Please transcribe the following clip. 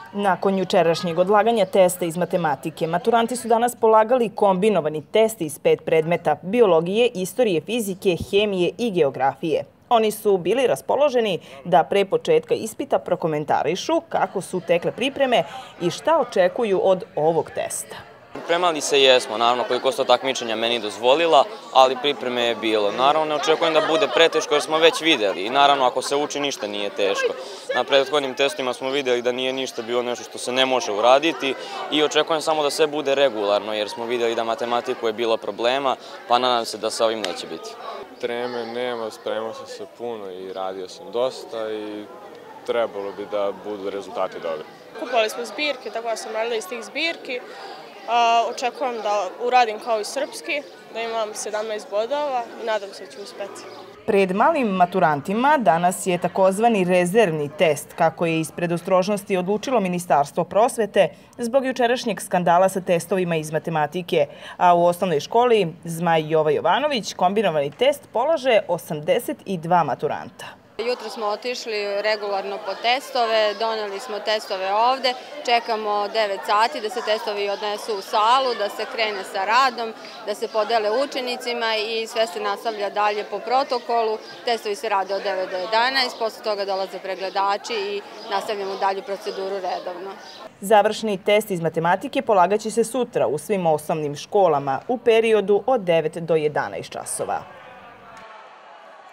Nakon jučerašnjeg odlaganja testa iz matematike, maturanti su danas polagali kombinovani test iz 5 predmeta – biologije, istorije, fizike, hemije i geografije. Oni su bili raspoloženi da pre početka ispita prokomentarišu kako su tekle pripreme i šta očekuju od ovog testa. Pripremali se jesmo, naravno koliko su takmičenja meni dozvolila, ali pripreme je bilo. Naravno ne očekujem da bude preteško jer smo već videli i naravno ako se uči ništa nije teško. Na prethodnim testima smo videli da nije ništa bilo nešto što se ne može uraditi i očekujem samo da sve bude regularno jer smo videli da matematiku je bilo problema, pa nadam se da sa ovim neće biti. Treme nema, spremao sam se puno i radio sam dosta i trebalo bi da budu rezultati dobri. Kupovali smo zbirke, tako da sam radila iz tih zbirki. Očekujem da uradim kao i srpski, da imam 17 bodova i nadam se da ću uspeti. Pred malim maturantima danas je takozvani rezervni test, kako je iz predostrožnosti odlučilo Ministarstvo prosvete zbog jučerašnjeg skandala sa testovima iz matematike, a u osnovnoj školi Zmaj Jova Jovanović kombinovani test polaže 82 maturanta. Jutro smo otišli regularno po testove, doneli smo testove ovde, čekamo 9 sati da se testovi odnesu u salu, da se krene sa radom, da se podele učenicima i sve se nastavlja dalje po protokolu. Testovi se rade od 9 do 11, posle toga dolaze pregledači i nastavljamo dalju proceduru redovno. Završni test iz matematike polagaće se sutra u svim osnovnim školama u periodu od 9 do 11 časova.